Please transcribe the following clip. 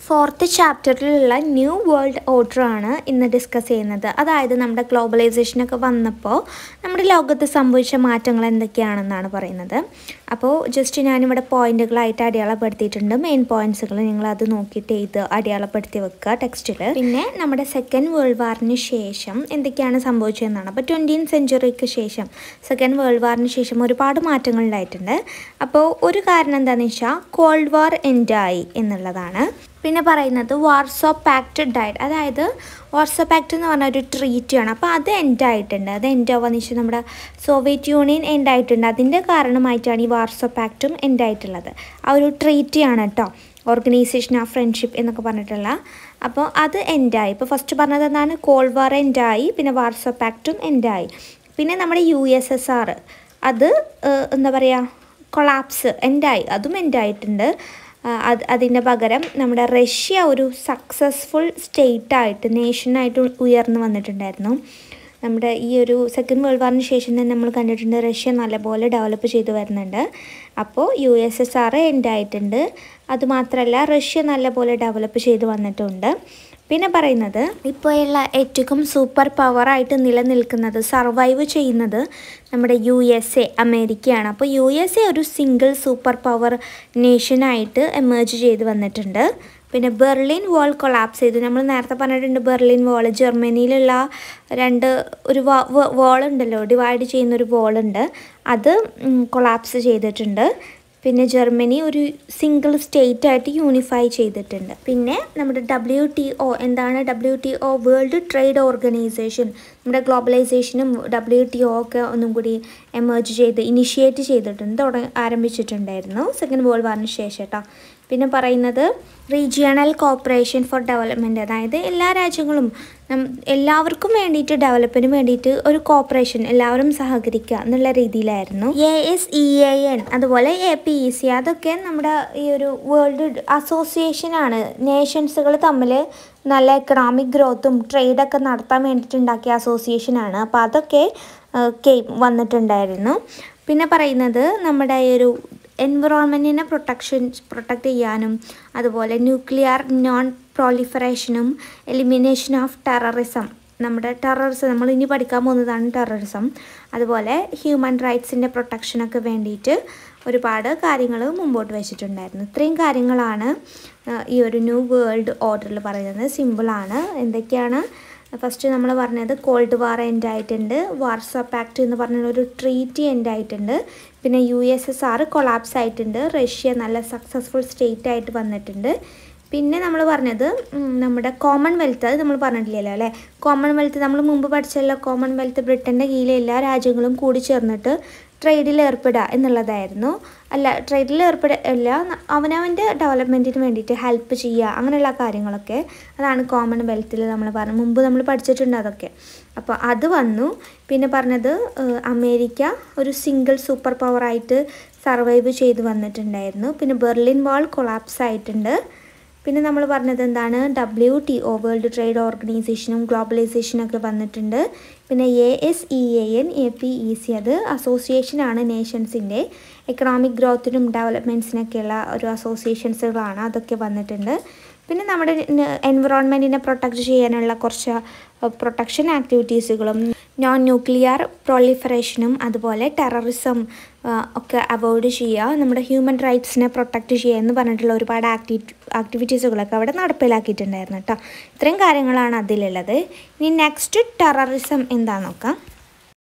Fourth ചാപ്റ്ററിലുള്ള new world ഓർഡറാണ് ഇന്ന് ഡിസ്കസ് ചെയ്യുന്നത്. അതായത് നമ്മുടെ ഗ്ലോബലൈസേഷനൊക്കെ വന്നപ്പോൾ നമ്മുടെ ലോകത്ത് സംഭവിച്ച മാറ്റങ്ങൾ എന്തൊക്കെയാണെന്നാണ് പറയുന്നത്. അപ്പോൾ ജസ്റ്റ് ഞാനിവിടെ പോയിന്റുകളായിട്ട് അടയാളപ്പെടുത്തിയിട്ടുണ്ട്. മെയിൻ പോയിന്റ്സുകൾ നിങ്ങളത് നോക്കിയിട്ട് ഇത് അടയാളപ്പെടുത്തി വെക്കുക ടെക്സ്റ്റിൽ. പിന്നെ നമ്മുടെ സെക്കൻഡ് വേൾഡ് വാറിന് ശേഷം എന്തൊക്കെയാണ് സംഭവിച്ചതെന്നാണ്. അപ്പോൾ 20th സെഞ്ച്വറിക്ക് ശേഷം, സെക്കൻഡ് വേൾഡ് വാറിന് ശേഷം ഒരുപാട് മാറ്റങ്ങൾ ഉണ്ടായിട്ടുണ്ട്. അപ്പോൾ ഒരു കാരണം എന്താണെന്ന് വെച്ചാൽ കോൾഡ് വാർ എൻഡായി എന്നുള്ളതാണ്. പിന്നെ പറയുന്നത് വാർസോ പാക്റ്റ് ഡയറ്റ്, അതായത് വാർസോ പാക്റ്റ് എന്ന് പറഞ്ഞ ഒരു ട്രീറ്റിയാണ്. അപ്പോൾ അത് എൻഡായിട്ടുണ്ട്. അത് എൻഡാവാന്ന് വെച്ചാൽ നമ്മുടെ സോവിയറ്റ് യൂണിയൻ എൻഡായിട്ടുണ്ട്. അതിൻ്റെ കാരണമായിട്ടാണ് ഈ വാർസോ പാക്റ്റും എൻഡായിട്ടുള്ളത്. ആ ഒരു ട്രീറ്റിയാണ് കേട്ടോ, ഓർഗനൈസേഷൻ ഓഫ് ഫ്രണ്ട്ഷിപ്പ് എന്നൊക്കെ പറഞ്ഞിട്ടുള്ള. അപ്പോൾ അത് എൻഡായി. ഇപ്പോൾ ഫസ്റ്റ് പറഞ്ഞത് എന്താണ്, കോൾഡ് വാർ എൻഡായി, പിന്നെ വാർസോ പാക്റ്റും എൻഡായി. പിന്നെ നമ്മുടെ USSR അത് എന്താ പറയുക, കൊളാപ്സ് എൻഡായി, അതും എൻഡായിട്ടുണ്ട്. അതിൻ്റെ പകരം നമ്മുടെ റഷ്യ ഒരു സക്സസ്ഫുൾ സ്റ്റേറ്റായിട്ട്, നേഷനായിട്ട് ഉയർന്നു വന്നിട്ടുണ്ടായിരുന്നു. നമ്മുടെ ഈ ഒരു സെക്കൻഡ് വേൾഡ് വാറിന് ശേഷം തന്നെ നമ്മൾ കണ്ടിട്ടുണ്ട് റഷ്യ നല്ലപോലെ ഡെവലപ്പ് ചെയ്തു വരുന്നുണ്ട്. അപ്പോൾ USSR എൻഡായിട്ടുണ്ട്. അതുമാത്രമല്ല റഷ്യ നല്ലപോലെ ഡെവലപ്പ് ചെയ്ത് വന്നിട്ടുണ്ട്. പിന്നെ പറയുന്നത് ഇപ്പോഴുള്ള ഏറ്റവും സൂപ്പർ പവറായിട്ട് നിലനിൽക്കുന്നത്, സർവൈവ് ചെയ്യുന്നത് നമ്മുടെ USA, അമേരിക്കയാണ്. അപ്പോൾ USA ഒരു സിംഗിൾ സൂപ്പർ പവർ നേഷനായിട്ട് എമേർജ് ചെയ്ത് വന്നിട്ടുണ്ട്. പിന്നെ ബെർലിൻ വാൾ കൊളാപ്സ് ചെയ്തു. നമ്മൾ നേരത്തെ പറഞ്ഞിട്ടുണ്ട് ബെർലിൻ വാൾ, ജർമ്മനിയിലുള്ള ഒരു വാളുണ്ടല്ലോ, ഡിവൈഡ് ചെയ്യുന്നൊരു വാളുണ്ട്, അത് കൊളാപ്സ് ചെയ്തിട്ടുണ്ട്. പിന്നെ ജർമ്മനി ഒരു സിംഗിൾ സ്റ്റേറ്റ് ആയിട്ട് യൂണിഫൈ ചെയ്തിട്ടുണ്ട്. പിന്നെ നമ്മുടെ WTO എന്താണ്, WTO വേൾഡ് ട്രേഡ് ഓർഗനൈസേഷൻ, നമ്മുടെ ഗ്ലോബലൈസേഷനും WTO ഒക്കെ ഒന്നും കൂടി എമേർജ് ചെയ്ത് ഇനിഷ്യേറ്റ് ചെയ്തിട്ടുണ്ട്, ആരംഭിച്ചിട്ടുണ്ടായിരുന്നു സെക്കൻഡ് വേൾഡ് വാറിന് ശേഷം കേട്ടോ. പിന്നെ പറയുന്നത് റീജിയണൽ കോപ്പറേഷൻ ഫോർ ഡെവലപ്മെൻറ്റ്, അതായത് എല്ലാ രാജ്യങ്ങളും എല്ലാവർക്കും വേണ്ടിയിട്ട്, ഡെവലപ്പിന് വേണ്ടിയിട്ട് ഒരു കോപ്പറേഷൻ, എല്ലാവരും സഹകരിക്കുക എന്നുള്ള രീതിയിലായിരുന്നു. ASEAN അതുപോലെ APEC അതൊക്കെ നമ്മുടെ ഈ ഒരു വേൾഡ് അസോസിയേഷനാണ്. നേഷൻസുകൾ തമ്മിൽ നല്ല എക്കണോമിക് ഗ്രോത്തും ട്രേഡൊക്കെ നടത്താൻ വേണ്ടിയിട്ട് ഉണ്ടാക്കിയ അസോസിയേഷനാണ്. അപ്പോൾ അതൊക്കെ വന്നിട്ടുണ്ടായിരുന്നു. പിന്നെ പറയുന്നത് നമ്മുടെ ഈ ഒരു എൻവിറോൺമെൻറ്റിനെ പ്രൊട്ടക്റ്റ് ചെയ്യാനും, അതുപോലെ ന്യൂക്ലിയർ നോൺ പ്രോലിഫറേഷനും എലിമിനേഷൻ ഓഫ് ടെററിസം, നമ്മുടെ ടെററിസം നമ്മൾ ഇനി പഠിക്കാൻ പോകുന്നതാണ് ടെററിസം, അതുപോലെ ഹ്യൂമൻ റൈറ്റ്സിൻ്റെ പ്രൊട്ടക്ഷനൊക്കെ വേണ്ടിയിട്ട് ഒരുപാട് കാര്യങ്ങൾ മുമ്പോട്ട് വെച്ചിട്ടുണ്ടായിരുന്നു. ഇത്രയും കാര്യങ്ങളാണ് ഈ ഒരു ന്യൂ വേൾഡ് ഓർഡറിൽ പറയുന്നത്. സിമ്പിളാണ്. എന്തൊക്കെയാണ്, ഫസ്റ്റ് നമ്മൾ പറഞ്ഞത് കോൾഡ് വാർ എൻഡായിട്ടുണ്ട്, വാർസോ പാക്റ്റ് എന്ന് പറഞ്ഞൊരു ട്രീറ്റി എൻഡായിട്ടുണ്ട്, പിന്നെ USSR കൊളാപ്സ് ആയിട്ടുണ്ട്, റഷ്യ നല്ല സക്സസ്ഫുൾ സ്റ്റേറ്റ് ആയിട്ട് വന്നിട്ടുണ്ട്. പിന്നെ നമ്മൾ പറഞ്ഞത് നമ്മുടെ കോമൺവെൽത്ത്, അത് നമ്മൾ പറഞ്ഞിട്ടില്ലല്ലോ അല്ലേ, കോമൺവെൽത്ത് നമ്മൾ മുമ്പ് പഠിച്ചല്ലോ, കോമൺവെൽത്ത് ബ്രിട്ടൻ്റെ കീഴിലെ എല്ലാ രാജ്യങ്ങളും കൂടി ചേർന്നിട്ട് ട്രേഡിൽ ഏർപ്പെടുക എന്നുള്ളതായിരുന്നു. അല്ല, ട്രേഡിൽ ഏർപ്പെടില്ല, അവനവൻ്റെ ഡെവലപ്മെൻറ്റിന് വേണ്ടിയിട്ട് ഹെൽപ്പ് ചെയ്യുക, അങ്ങനെയുള്ള കാര്യങ്ങളൊക്കെ, അതാണ് കോമൺവെൽത്തിൽ നമ്മൾ മുമ്പ് നമ്മൾ പഠിച്ചിട്ടുണ്ട് അതൊക്കെ. അപ്പോൾ അത് വന്നു. പിന്നെ പറഞ്ഞത് അമേരിക്ക ഒരു സിംഗിൾ സൂപ്പർ പവറായിട്ട് സർവൈവ് ചെയ്ത് വന്നിട്ടുണ്ടായിരുന്നു. പിന്നെ ബെർലിൻ വാൾ കൊളാപ്സ് ആയിട്ടുണ്ട്. പിന്നെ നമ്മൾ പറഞ്ഞത് എന്താണ്, WTO വേൾഡ് ട്രേഡ് ഓർഗനൈസേഷനും ഗ്ലോബലൈസേഷനൊക്കെ വന്നിട്ടുണ്ട്. പിന്നെ ASEAN APEC അത് അസോസിയേഷനാണ് നേഷൻസിൻ്റെ, എക്കണോമിക് ഗ്രോത്തിനും ഡെവലപ്മെൻറ്റ്സിനൊക്കെയുള്ള ഒരു അസോസിയേഷൻസുകളാണ്, അതൊക്കെ വന്നിട്ടുണ്ട്. പിന്നെ നമ്മുടെ എൻവിറോൺമെൻറ്റിനെ പ്രൊട്ടക്റ്റ് ചെയ്യാനുള്ള കുറച്ച് പ്രൊട്ടക്ഷൻ ആക്ടിവിറ്റീസുകളും നോൺ ന്യൂക്ലിയർ പ്രൊളിഫറേഷനും അതുപോലെ ടെററിസം ഒക്കെ അവോയ്ഡ് ചെയ്യുക, നമ്മുടെ ഹ്യൂമൻ റൈറ്റ്സിനെ പ്രൊട്ടക്റ്റ് ചെയ്യുക എന്ന് പറഞ്ഞിട്ടുള്ള ഒരുപാട് ആക്ടിവിറ്റീസുകളൊക്കെ അവിടെ നടപ്പിലാക്കിയിട്ടുണ്ടായിരുന്നു കേട്ടോ. ഇത്രയും കാര്യങ്ങളാണ് അതിലുള്ളത്. ഇനി നെക്സ്റ്റ് ടെററിസം എന്താണെന്ന് നോക്കാം.